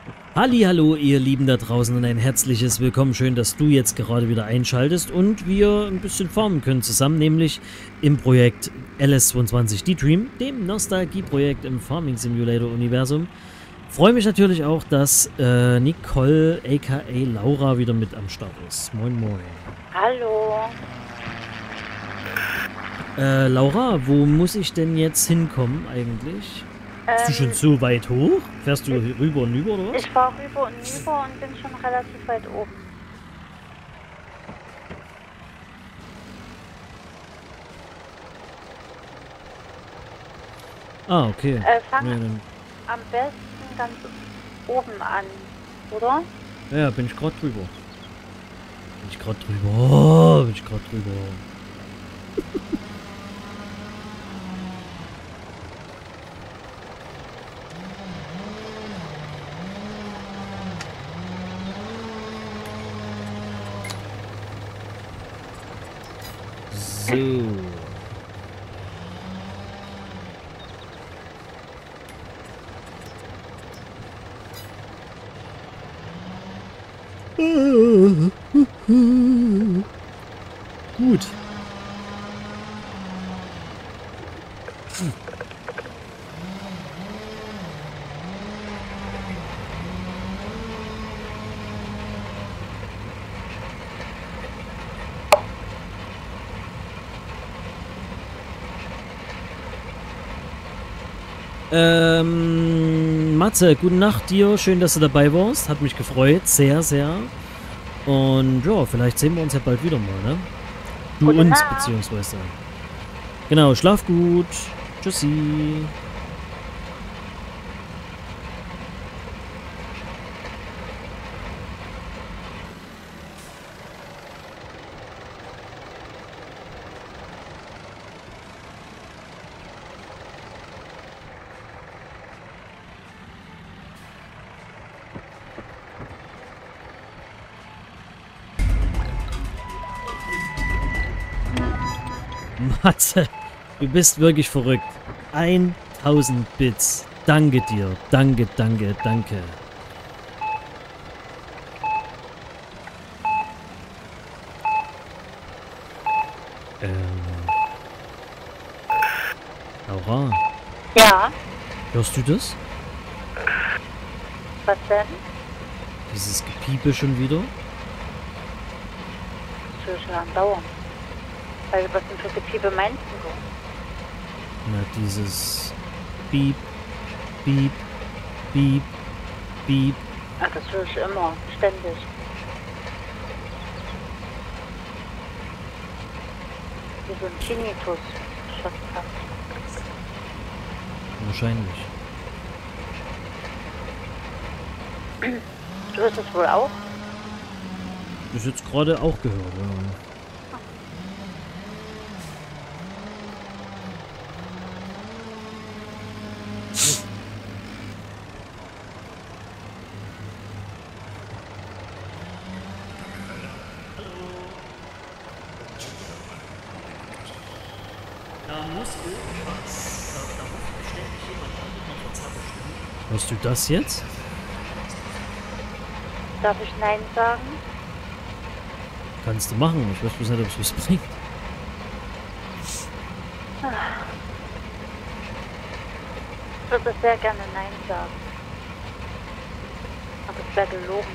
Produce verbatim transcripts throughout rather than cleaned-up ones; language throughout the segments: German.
Hallihallo, ihr Lieben da draußen und ein herzliches Willkommen. Schön, dass du jetzt gerade wieder einschaltest und wir ein bisschen farmen können zusammen, nämlich im Projekt L S zweiundzwanzig D-Dream, dem Nostalgie-Projekt im Farming Simulator Universum. Freue mich natürlich auch, dass äh, Nicole aka Laura wieder mit am Start ist. Moin moin. Hallo. Äh, Laura, wo muss ich denn jetzt hinkommen eigentlich? Bist du schon Ähm, so weit hoch? Fährst du rüber und über oder was? ich fahre rüber und rüber und bin schon relativ weit oben. Ah, okay. Äh, fang Ja, dann, am besten ganz oben an, oder? ja, bin ich gerade drüber. Bin ich gerade drüber. Oh, bin ich gerade drüber. So. Gut. Ähm, Matze, gute Nacht dir. Schön, dass du dabei warst. Hat mich gefreut. Sehr, sehr. Und ja, vielleicht sehen wir uns ja bald wieder mal, ne? Du Gute uns, Nacht. beziehungsweise. Genau, schlaf gut. Tschüssi. Matze, du bist wirklich verrückt. tausend Bits. Danke dir. Danke, danke, danke. Ähm. Laura, Ja, hörst du das? was denn? Dieses Gepiepe schon wieder? Das will schon andauern. Weil, was denn für Gepiepe meinst du? Na, dieses Piep, Piep, Piep, Piep. Ach, das höre ich immer, ständig. Wie so ein Tinnitus. Schon fast. Wahrscheinlich. Du hörst es wohl auch? Das ist jetzt gerade auch gehört, ja. Hörst du das jetzt? Darf ich Nein sagen? Kannst du machen. Ich weiß bloß nicht, ob es was bringt. Ich würde sehr gerne Nein sagen. Aber es wäre gelogen.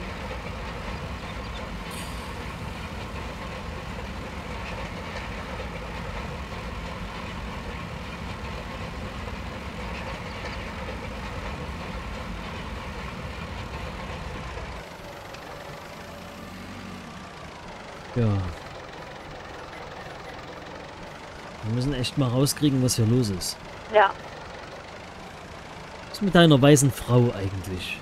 Ja. Wir müssen echt mal rauskriegen, was hier los ist. Ja, Was ist mit deiner weißen Frau eigentlich?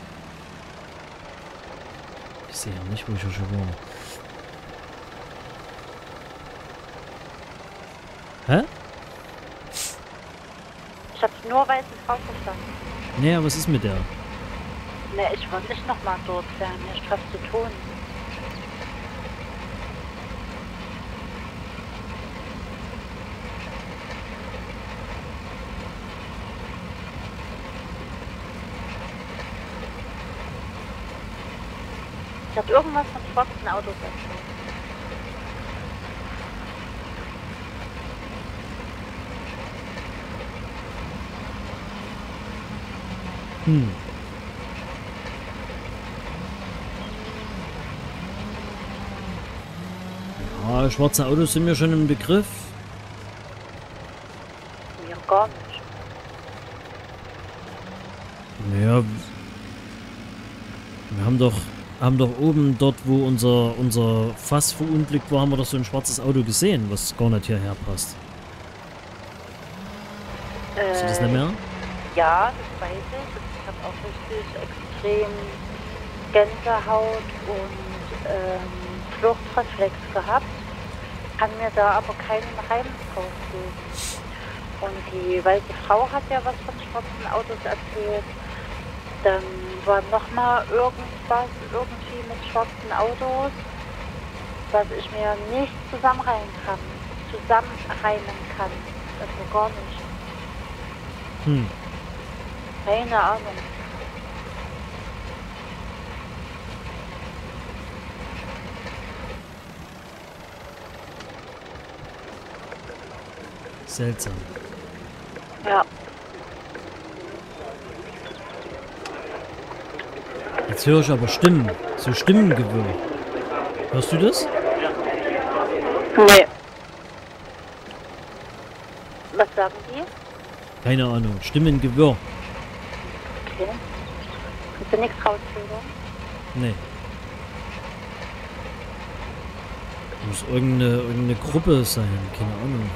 Ich sehe ja nicht, wo ich hier schon war. Hä? ich habe nur weiße Frau verstanden. Naja, was ist mit der? Ne, ich wollte nicht nochmal dort sein. Ich habe was zu tun. Sie hat irgendwas von schwarzen Autos erzählt. Hm. Ja, schwarze Autos sind mir schon ein Begriff. Mir gar nicht. Naja, wir haben doch, haben doch oben dort, wo unser, unser Fass verunglückt war, haben wir doch so ein schwarzes Auto gesehen, was gar nicht hierher passt. Äh, Ist das nicht mehr? Ja, das weiß ich. Ich habe auch richtig extrem Gänsehaut und ähm, Fluchtreflex gehabt. Kann mir da aber keinen Reim drauf geben. Und die weiße Frau hat ja was von schwarzen Autos erzählt. Dann war nochmal irgendwas irgendwie mit schwarzen Autos, was ich mir nicht zusammenreimen kann. Zusammenreimen kann. Also gar nicht. Hm. Keine Ahnung. Seltsam. Ja. Jetzt höre ich aber Stimmen. So Stimmengewirr. Hörst du das? Nee. Was sagen die? Keine Ahnung. Stimmengewirr. Okay. Kannst du nichts raushören? Nee. Muss irgendeine, irgendeine Gruppe sein. Keine Ahnung.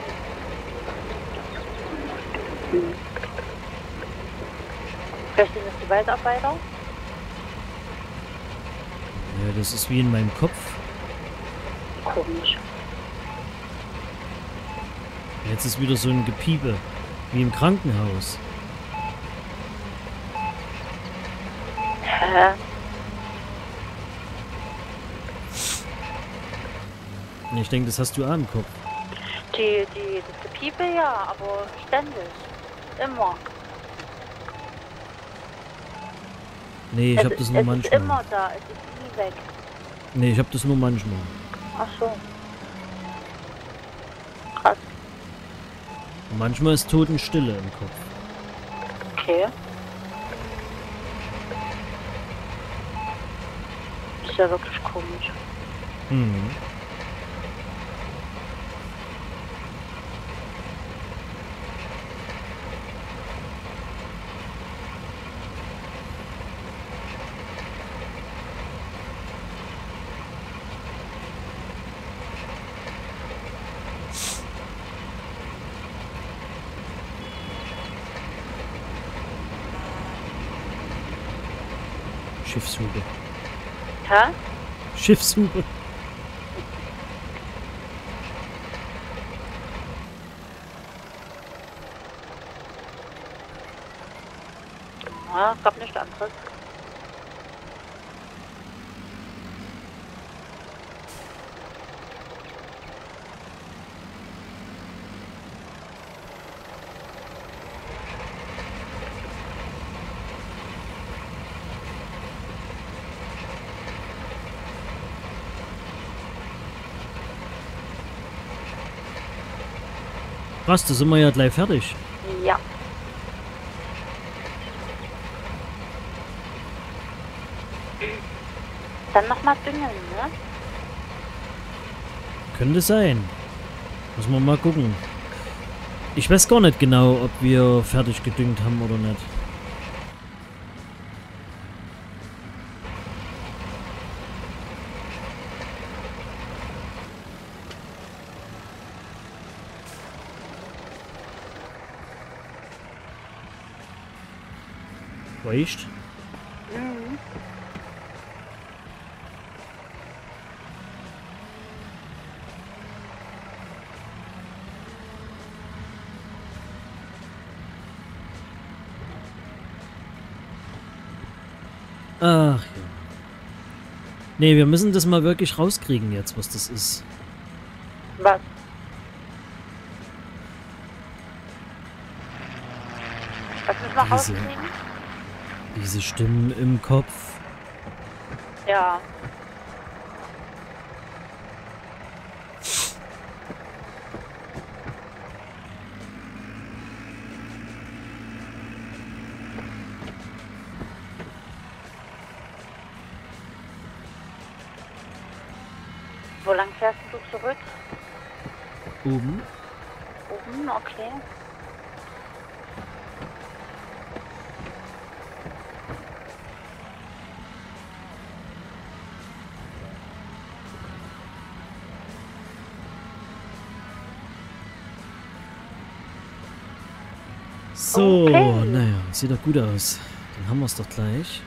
Vielleicht sind das die Waldarbeiter? Ja, das ist wie in meinem Kopf. Komisch. Jetzt ist wieder so ein Gepiepe. Wie im Krankenhaus. Hä? Ich denke, das hast du auch im Kopf. Die, die, das Gepiepe ja, aber ständig. Immer. Nee, ich es, hab das nur es manchmal. ist immer da, es ist nie weg. Nee, ich hab das nur manchmal. Ach so. Krass. Und manchmal ist Totenstille im Kopf. Okay. Ist ja wirklich komisch. Mhm. Schiffshupe. Hä? Schiffshupe. Ja, gab nichts anderes. Was, da sind wir ja gleich fertig. Ja. Dann nochmal düngen, ne? Könnte sein. Muss man mal gucken. Ich weiß gar nicht genau, ob wir fertig gedüngt haben oder nicht. Reicht? Mhm. Ach ja. Nee, wir müssen das mal wirklich rauskriegen jetzt, was das ist. Was? Was müssen wir Diese- rauskriegen? Diese Stimmen im Kopf. Ja. Wo lang fährst du zurück? Oben. Oben, okay. So, Okay. naja, sieht doch gut aus. Dann haben wir es doch gleich.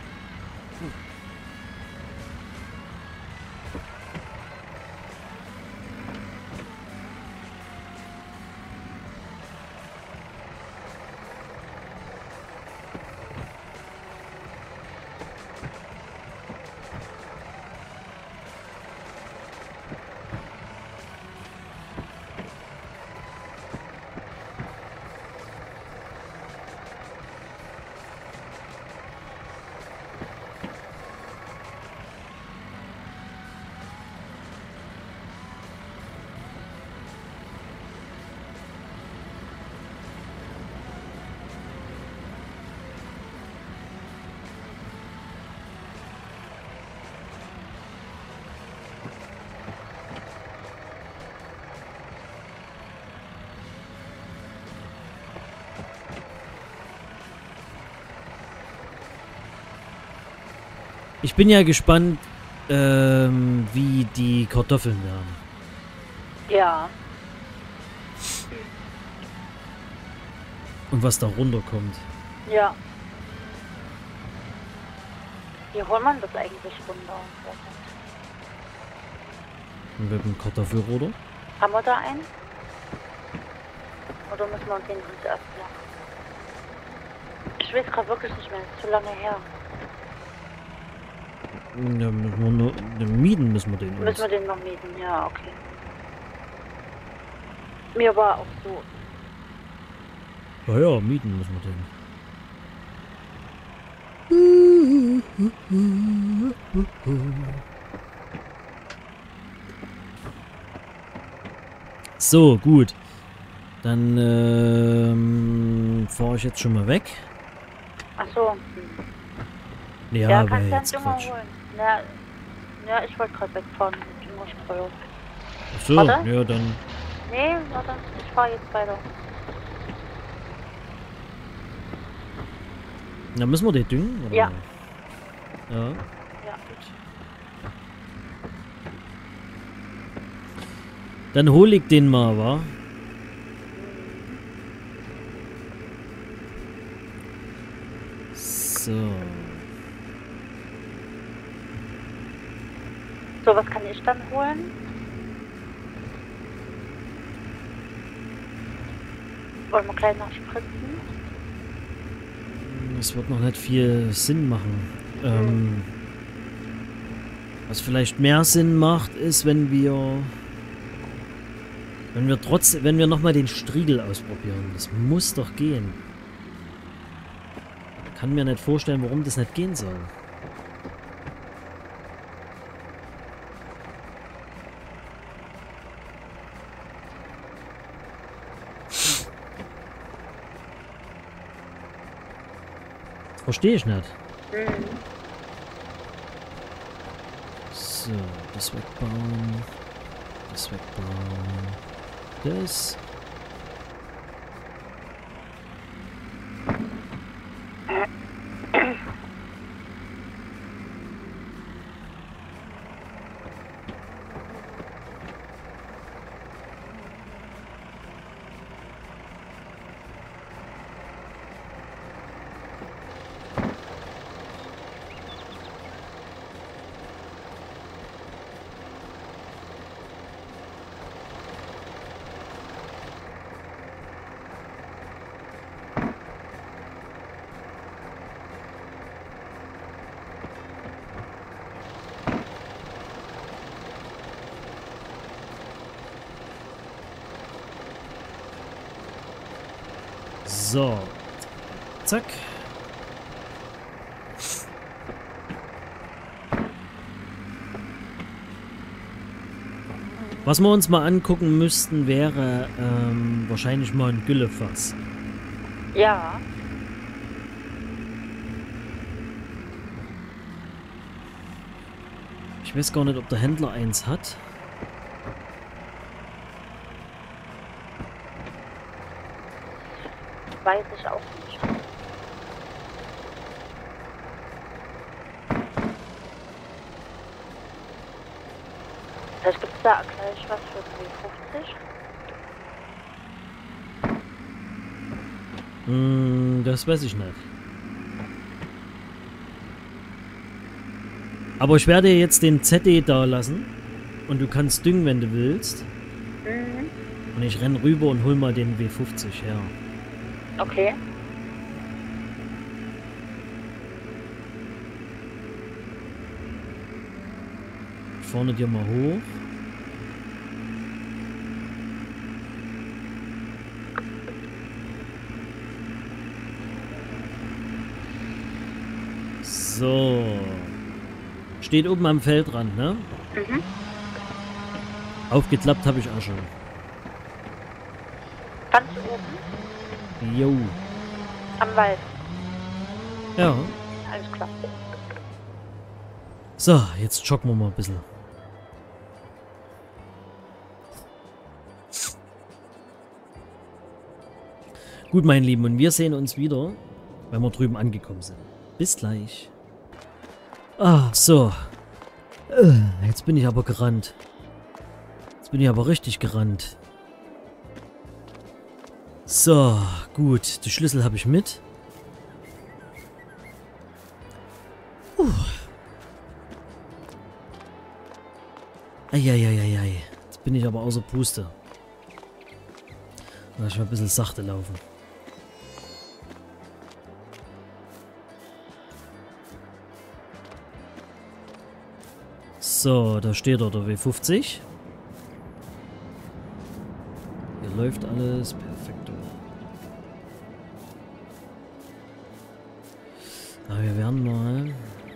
Ich bin ja gespannt, ähm, wie die Kartoffeln werden. Ja. Und was da runterkommt. Ja. Wie holt man das eigentlich runter? Mit dem Kartoffelroder. Haben wir da einen? Oder müssen wir den uns erst machen? Ich weiß gerade wirklich nicht mehr, es ist zu lange her. Ja, müssen wir nur, ne, mieten müssen wir den uns. Müssen wir den noch mieten? Ja, okay. Mir war auch so. Ja, ja, mieten müssen wir den. So, gut. Dann ähm, fahre ich jetzt schon mal weg. Ach so. Hm. Ja, Ja, aber kannst du jetzt einen Dünger Quatsch. holen. Ja, ja, ich wollte gerade wegfahren mit Düngerstreuer. Ach so, Warte. ja, dann. Nee, warte, ich fahre jetzt weiter. Dann müssen wir den düngen, oder? Ja. Ja. Ja. Dann hol ich den mal, wa? So. So, was kann ich dann holen? Wollen wir gleich noch spritzen? Das wird noch nicht viel Sinn machen. Ähm, was vielleicht mehr Sinn macht, ist, wenn wir... Wenn wir trotz... Wenn wir nochmal den Striegel ausprobieren. Das muss doch gehen. Ich kann mir nicht vorstellen, warum das nicht gehen soll. Verstehe ich nicht. Mhm. So, das wegbauen. Das wegbauen. Das. So. Zack. Was wir uns mal angucken müssten, wäre ähm, wahrscheinlich mal ein Güllefass. Ja. Ich weiß gar nicht, ob der Händler eins hat. Weiß ich auch nicht. Vielleicht gibt es da gleich was für W fünfzig. Hm, das weiß ich nicht. Aber ich werde dir jetzt den Z D da lassen. Und du kannst düngen, wenn du willst. Mhm. Und ich renn rüber und hol mal den W fünfzig her. Okay. Vorne dir mal hoch. So. Steht oben am Feldrand, ne? Mhm. Aufgeklappt habe ich auch schon. Ganz oben? Jo. Am Wald. Ja. Alles klar. So, jetzt joggen wir mal ein bisschen. Gut, mein Lieben, und wir sehen uns wieder, wenn wir drüben angekommen sind. Bis gleich. Ah, so. Äh, Jetzt bin ich aber gerannt. Jetzt bin ich aber richtig gerannt. So, gut. Die Schlüssel habe ich mit. Uh. Eieieiei. Jetzt bin ich aber außer Puste. Lass ich mal ein bisschen sachte laufen. So, da steht er, der W fünfzig. Hier läuft alles perfekt. Aber wir werden mal...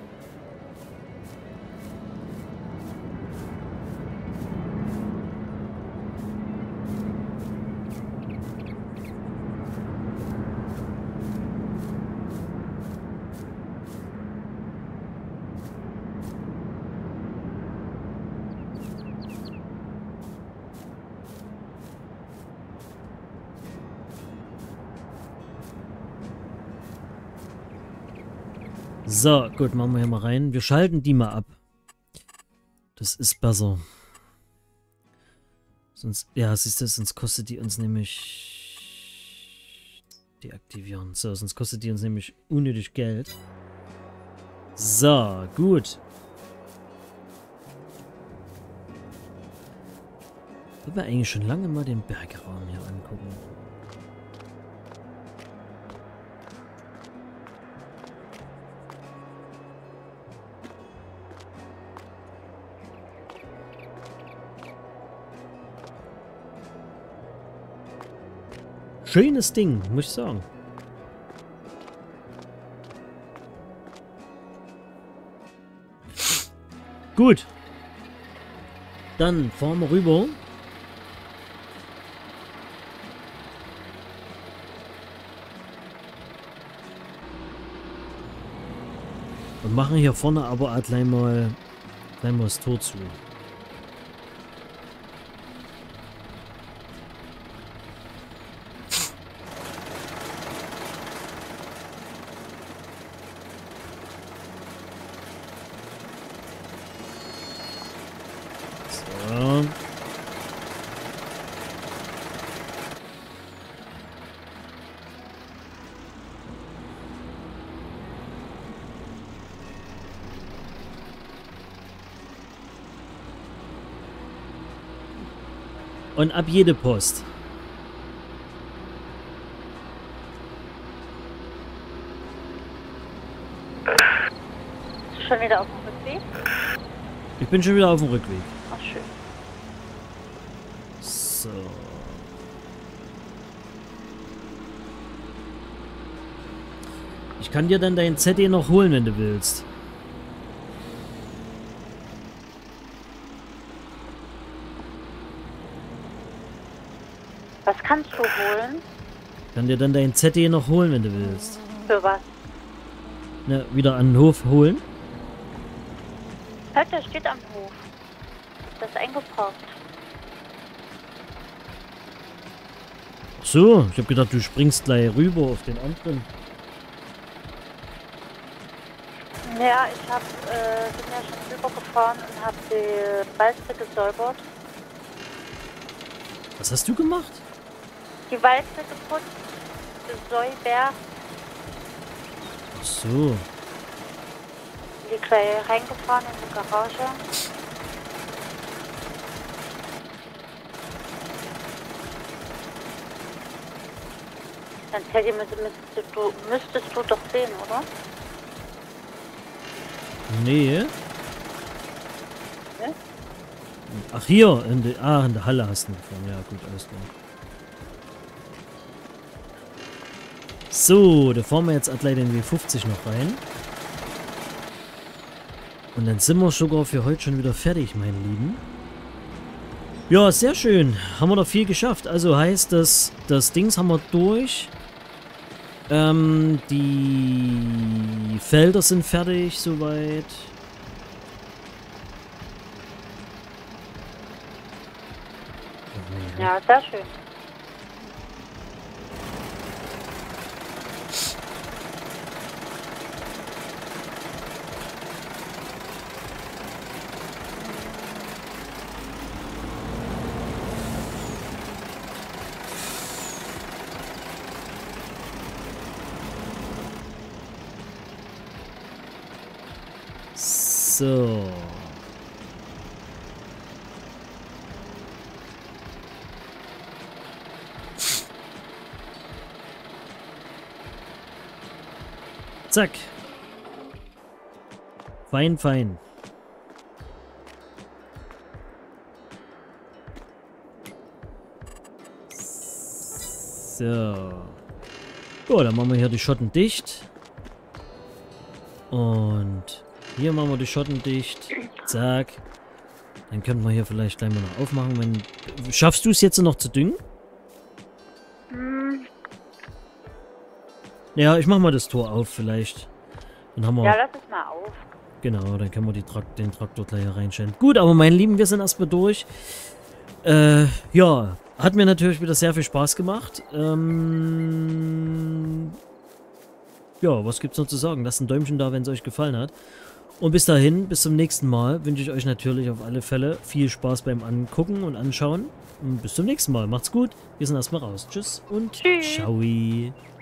So, gut, machen wir hier mal rein. Wir schalten die mal ab. Das ist besser. Sonst, ja, siehst du, sonst kostet die uns nämlich... Deaktivieren. So, sonst kostet die uns nämlich unnötig Geld. So, gut. Ich will mir eigentlich schon lange mal den Bergraum hier angucken. Schönes Ding, muss ich sagen. Gut. Dann fahren wir rüber. Und machen hier vorne aber auch gleich mal, gleich mal das Tor zu. So. Und ab jede Post. Bist du schon wieder auf dem Rückweg? Ich bin schon wieder auf dem Rückweg. Ach, schön. So. Ich kann dir dann dein Z D noch holen, wenn du willst. Was kannst du holen? Kann dir dann dein Z D noch holen, wenn du willst. Für was? Ne, wieder an den Hof holen. Halt, der steht am Hof. Das ist eingeparkt. So, ich hab gedacht, du springst gleich rüber auf den anderen. Ja, ich hab, äh, bin ja schon rübergefahren und hab die Walze gesäubert. Was hast du gemacht? Die Walze geputzt, gesäubert, Ach so. die gleich reingefahren in die Garage. Dann Teddy, müsstest du, müsstest du doch sehen, oder? Nee. Ne? Ach, hier. In der, ah, in der Halle hast du ihn gefahren. Ja, gut, alles klar. So, da fahren wir jetzt gleich den W fünfzig noch rein. Und dann sind wir sogar für heute schon wieder fertig, meine Lieben. Ja, sehr schön. Haben wir doch viel geschafft. Also heißt das, das Dings haben wir durch. Ähm, die Felder sind fertig soweit. Ja, sehr schön. So. Zack. Fein, fein. So. Gut, dann machen wir hier die Schotten dicht. Und hier machen wir die Schotten dicht. Zack. Dann könnten wir hier vielleicht gleich mal noch aufmachen. Wenn, schaffst du es jetzt noch zu düngen? Hm. Ja, ich mach mal das Tor auf vielleicht. Dann haben wir... Ja, lass es mal auf. Genau, dann können wir die Trakt den Traktor gleich hier reinstellen. Gut, aber meine Lieben, wir sind erstmal durch. Äh, ja, hat mir natürlich wieder sehr viel Spaß gemacht. Ähm, ja, was gibt's noch zu sagen? Lasst ein Däumchen da, wenn es euch gefallen hat. Und bis dahin, bis zum nächsten Mal, wünsche ich euch natürlich auf alle Fälle viel Spaß beim Angucken und Anschauen. Und bis zum nächsten Mal. Macht's gut. Wir sind erstmal raus. Tschüss und Tschüss. ciao.